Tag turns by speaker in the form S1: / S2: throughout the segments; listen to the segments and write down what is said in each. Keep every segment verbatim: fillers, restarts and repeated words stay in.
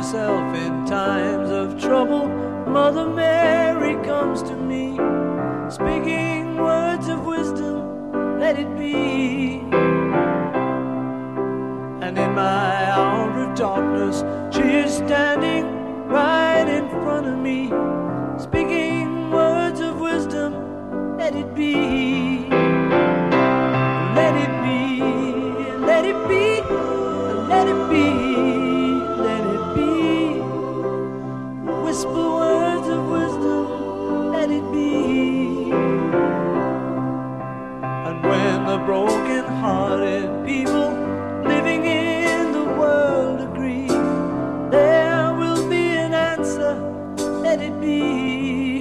S1: myself in times of trouble, Mother Mary comes to me, speaking words of wisdom, let it be. And in my hour of darkness, she is standing right in front of me, speaking words of wisdom, let it be. Let it be, let it be, let it be, let it be. Whisper words of wisdom, let it be. And when the broken-hearted people living in the world agree, there will be an answer, let it be.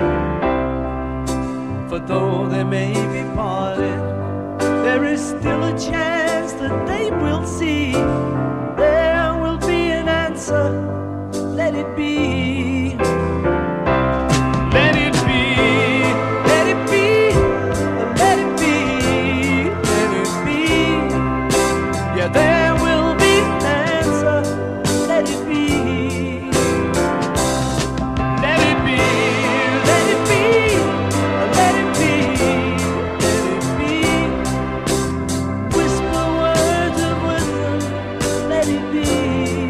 S1: For though they may be parted, there is still a chance that they will see. There will be an answer, let it be. Let it be, let it be, let it be, let it be. Yeah, there will be an answer, let it be. Let it be, let it be, let it be, let it be. Whisper words of wisdom, let it be.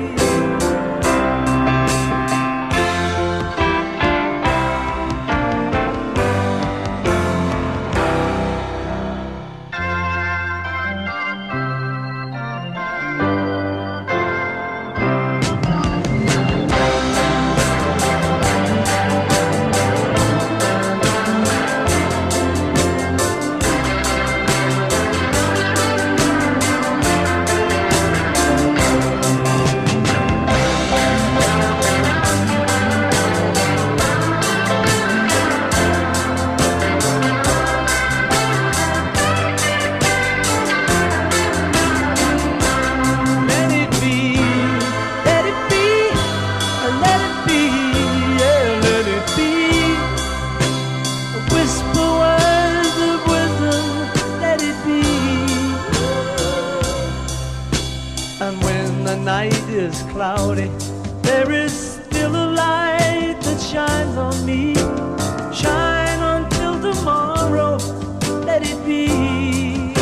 S1: Is cloudy, there is still a light that shines on me. Shine until tomorrow, let it be.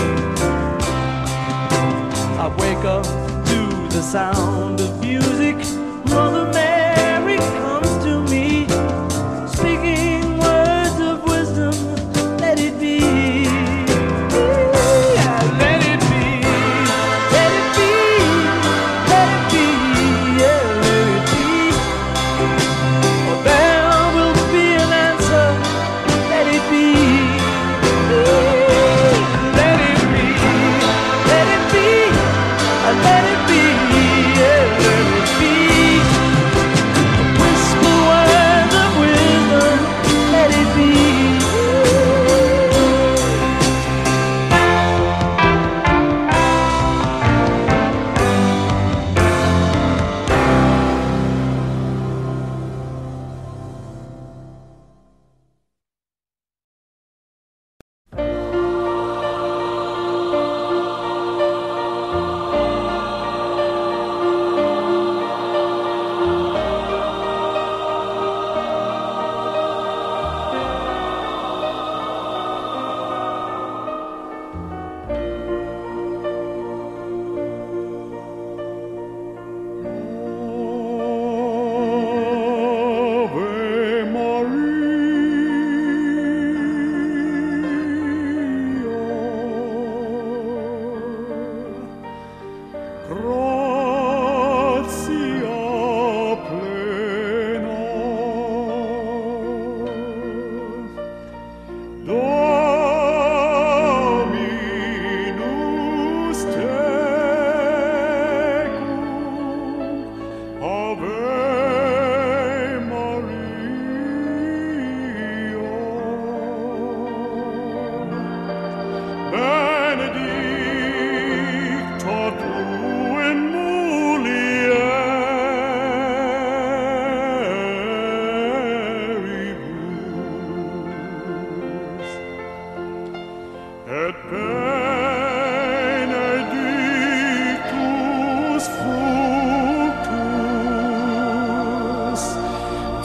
S1: I wake up to the sound of music. Mother Mary comes to me, speaking words of wisdom, let it be. Let it be, yeah, let it be.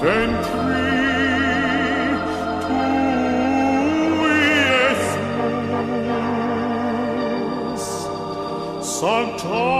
S2: Ventri tu Iesus, Sancta